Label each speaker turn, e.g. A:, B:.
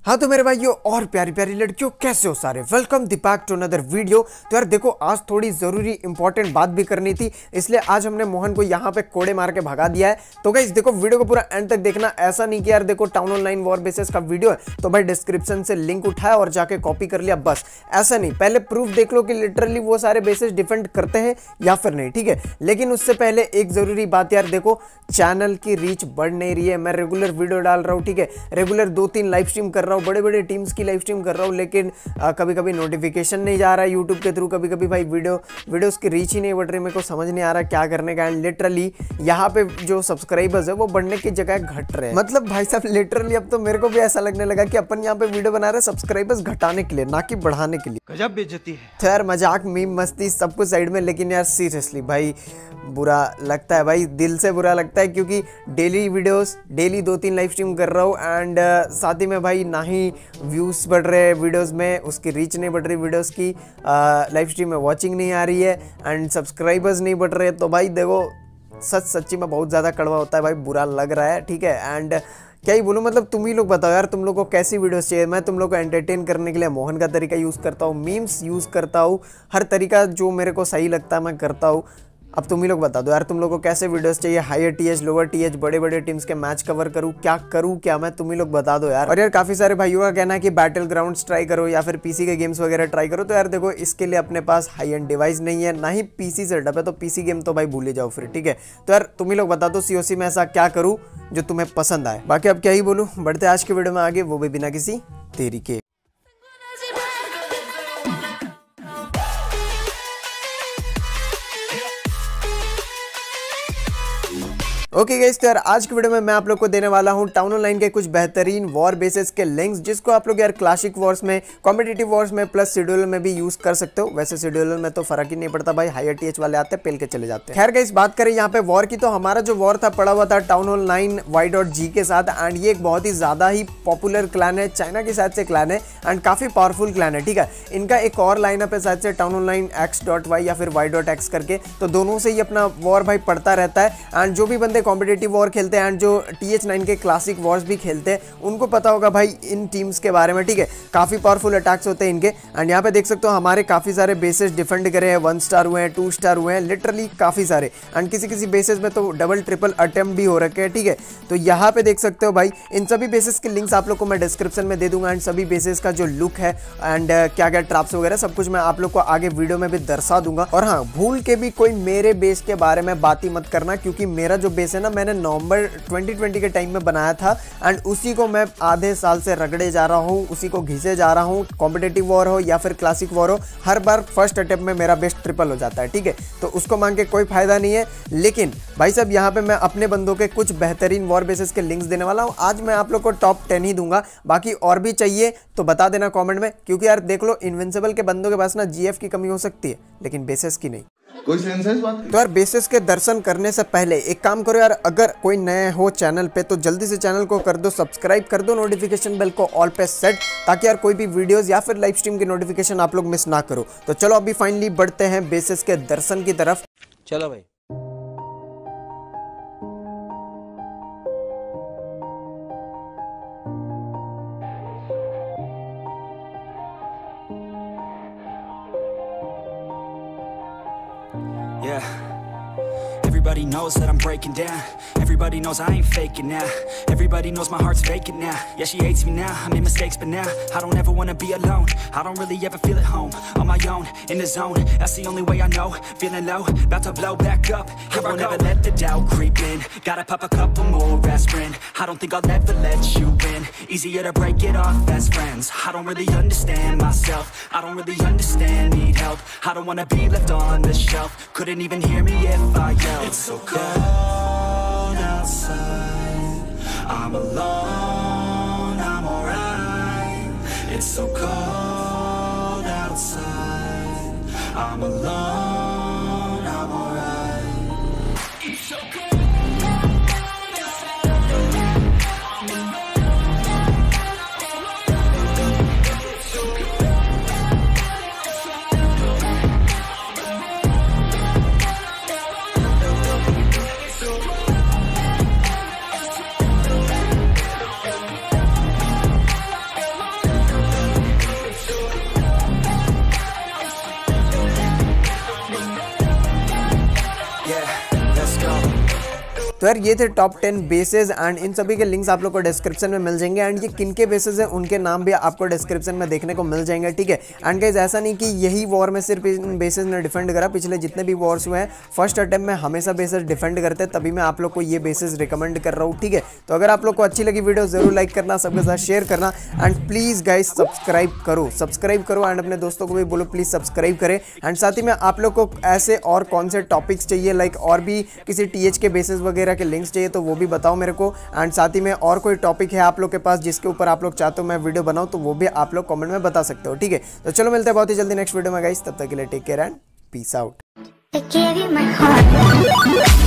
A: हाँ तो मेरे भाइयों और प्यारी प्यारी लड़कियों, कैसे हो सारे। Welcome back to another video. तो यार देखो, आज थोड़ी ज़रूरी इंपॉर्टेंट बात भी करनी थी, इसलिए आज हमने मोहन को यहाँ पे कोड़े मार के भगा दिया है। तो गाइस देखो, वीडियो को पूरा एंड तक देखना। ऐसा नहीं कि यार देखो टाउन हॉल 9 वॉर बेसिस का वीडियो है तो भाई डिस्क्रिप्शन से लिंक उठाया और जाके कॉपी कर लिया, बस ऐसा नहीं। पहले प्रूफ देख लो कि लिटरली वो सारे बेसिस डिफेंड करते हैं या फिर नहीं, ठीक है। लेकिन उससे पहले एक ज़रूरी बात यार, देखो चैनल की रीच बढ़ नहीं रही है। मैं रेगुलर वीडियो डाल रहा हूँ, ठीक है, रेगुलर 2-3 लाइव स्ट्रीम कर रहा हूँ, बड़े बड़े टीम्स की लाइव स्ट्रीम कर रहा हूँ, लेकिन कभी कभी नोटिफिकेशन नहीं जा रहा है यूट्यूब के थ्रू, कभी कभी भाई वीडियोस की रीच ही नहीं बढ़ रही। मेरे को समझ नहीं आ रहा क्या करने का। एंड लिटरली यहाँ पे जो सब्सक्राइबर्स है वो बढ़ने की जगह घट रहे हैं। मतलब भाई साहब लिटरली अब तो मेरे को भी ऐसा लगने लगा कि अपन यहाँ पे वीडियो बना रहे हैं सब्सक्राइबर्स घटाने के लिए, ना कि बढ़ाने के लिए।
B: गजब बेइज्जती है।
A: तो यार मजाक मीम मस्ती सब कुछ साइड में, लेकिन यार सीरियसली भाई बुरा लगता है, भाई दिल से बुरा लगता है, क्योंकि daily videos, daily 2-3 live stream कर रहा हूँ एंड साथ ही में भाई ना ही व्यूज़ बढ़ रहे हैं वीडियोस में, उसकी रीच नहीं बढ़ रही वीडियोस की, लाइव स्ट्रीम में वॉचिंग नहीं आ रही है एंड सब्सक्राइबर्स नहीं बढ़ रहे। तो भाई देखो सच्ची में बहुत ज़्यादा कड़वा होता है भाई, बुरा लग रहा है, ठीक है। एंड क्या ही बोलूँ, मतलब तुम ही लोग बताओ यार, तुम लोग को कैसी वीडियोस चाहिए। मैं तुम लोग को एंटरटेन करने के लिए मोहन का तरीका यूज़ करता हूँ, मीम्स यूज़ करता हूँ, हर तरीका जो मेरे को सही लगता है मैं करता हूँ। अब तुम ही लोग बता दो यार, तुम लोग को कैसे वीडियोस चाहिए, हायर टीएच, लोअर टीएच, बड़े बड़े टीम्स के मैच कवर करूँ क्या मैं, तुम ही लोग बता दो यार। और यार काफ़ी सारे भाइयों का कहना है कि बैटल ग्राउंड्स ट्राई करो या फिर पीसी के गेम्स वगैरह ट्राई करो। तो यार देखो, इसके लिए अपने पास हाई एंड डिवाइस नहीं है, ना ही पीसी सेटअप है, तो पीसी गेम तो भाई भूल ही जाओ फिर, ठीक है। तो यार तुम ही लोग बता दो सीओसी में ऐसा क्या करूँ जो तुम्हें पसंद आए। बाकी अब क्या ही बोलूँ, बढ़ते आज के वीडियो में आगे, वो भी बिना किसी देरी के। ओके गाइस, तो यार आज की वीडियो में मैं आप लोग को देने वाला हूं टाउन हॉल 9 के कुछ बेहतरीन वॉर बेसिस के लिंक्स, जिसको आप लोग यार क्लासिक वॉर्स में, कॉम्पिटिटिव वॉर्स में प्लस शेड्यूलर में भी यूज कर सकते हो। वैसे शेड्यूलर में तो फर्क ही नहीं पड़ता भाई, हायर टीएच वाले आते हैं पेल के चले जाते हैं। खैर गाइस, बात करें यहाँ पे वॉर की, तो हमारा जो वॉर था पड़ा हुआ था टाउन हॉल 9 y.g के साथ। एंड ये एक बहुत ही ज्यादा ही पॉपुलर क्लैन है, चाइना के साइड से क्लैन है एंड काफी पावरफुल क्लैन है, ठीक है। इनका एक और लाइनअप है शायद से टाउन हॉल 9 x.y या फिर y.x करके, तो दोनों से ही अपना वॉर भाई पड़ता रहता है। एंड जो भी बंदे कॉम्पिटिटिव वॉर खेलते हैं एंड जो th9 के क्लासिक वॉर्स भी खेलते हैं, उनको पता होगा भाई इन टीम्स के बारे में, ठीक है। काफी पावरफुल अटैक्स होते हैं इनके। एंड यहाँ पे देख सकते हो हमारे काफी सारे बेसेस डिफेंड करे हैं, 1 स्टार हुए हैं, 2 स्टार हुए हैं, लिटरली काफी सारे। एंड किसी किसी बेसेस में तो डबल ट्रिपल अटेम्प्ट भी हो रखे हैं, ठीक है। तो यहाँ पे देख सकते हो भाई, इन सभी बेसेस के लिंक्स आप लोग को मैं डिस्क्रिप्शन में दे दूंगा। एंड सभी बेसेस का जो लुक है एंड क्या क्या ट्रैप्स वगैरह सब कुछ मैं आप लोग को आगे वीडियो में भी दर्शा दूंगा। और हाँ, भूल के भी कोई मेरे बेस के बारे में बात ही मत करना, क्योंकि मेरा जो बेस है ना, मैंने नवंबर 2020 के टाइम में बनाया था एंड उसी को मैं आधे साल से रगड़े जा रहा हूँ, उसी को घिसे जा रहा हूँ। कॉम्पिटिटिव वॉर हो या फिर क्लासिक वॉर हो, हर बार फर्स्ट अटेम्प्ट में मेरा बेस्ट ट्रिपल हो जाता है, ठीक है। तो उसको मांग के कोई फायदा नहीं है। लेकिन भाई साहब यहाँ पे मैं अपने बंदों के कुछ बेहतरीन वॉर बेसिस के लिंक्स देने वाला हूँ। आज मैं आप लोग को टॉप 10 ही दूंगा, बाकी और भी चाहिए तो बता देना कॉमेंट में, क्योंकि यार देख लो इनविंसिबल के बंदों के पास ना जीएफ की कमी हो सकती है, लेकिन बेसिस की नहीं।
B: कोई सेंस है इस बात की?
A: तो यार बेसिस के दर्शन करने से पहले एक काम करो यार, अगर कोई नए हो चैनल पे तो जल्दी से चैनल को कर दो सब्सक्राइब, कर दो नोटिफिकेशन बेल को ऑल पे सेट, ताकि यार कोई भी वीडियोस या फिर लाइव स्ट्रीम की नोटिफिकेशन आप लोग मिस ना करो। तो चलो अभी फाइनली बढ़ते हैं बेसिस के दर्शन की तरफ।
B: चलो भाई।
C: Yeah, everybody knows that I'm breaking down. Everybody knows I ain't faking now. Everybody knows my heart's faking now. Yeah, she hates me now, I made mistakes but now I don't ever wanna be alone. I don't really ever feel at home, on my own, in the zone. That's the only way I know, feeling low, about to blow back up. Here I won't ever let the doubt creep in. Gotta pop a couple more aspirin. I don't think I'll ever let you in. Easier to break it off best friends. I don't really understand myself, I don't really understand, need help. I don't wanna be left on the shelf. Couldn't even hear me if I yelled. It's so cold outside, I'm alone, I'm alright. It's so cold outside, I'm alone, I'm alright. It's so cold.
A: तो यार ये थे top 10 bases and in सभी के links आप लोग को description में मिल जाएंगे एंड ये किन के बेसेस हैं उनके नाम भी आपको डिस्क्रिप्शन में देखने को मिल जाएंगे, ठीक है। एंड गाइस ऐसा नहीं कि यही वॉर में सिर्फ इन बेसेस ने डिफेंड करा, पिछले जितने भी वॉर्स हुए हैं फर्स्ट अटेम्प्ट में हमेशा बेसेस डिफेंड करते हैं, तभी मैं आप लोग को ये बेसेस रिकमेंड कर रहा हूँ, ठीक है। तो अगर आप लोग को अच्छी लगी वीडियो जरूर लाइक करना, सबके साथ शेयर करना एंड प्लीज गाइस सब्सक्राइब करो एंड अपने दोस्तों को भी बोलो प्लीज सब्सक्राइब करें। एंड साथ ही में आप लोग को ऐसे और कौन से टॉपिक्स चाहिए, लाइक और भी किसी टीएच के बेसिस वगैरह के लिंक्स चाहिए तो वो भी बताओ मेरे को। एंड साथ ही में और कोई टॉपिक है आप लोग के पास जिसके ऊपर आप लोग चाहते हो मैं वीडियो बनाऊं तो वो भी आप लोग कमेंट में बता सकते हो, ठीक है। तो चलो मिलते हैं बहुत ही जल्दी नेक्स्ट वीडियो में गाइस, तब तक के लिए take care and peace out.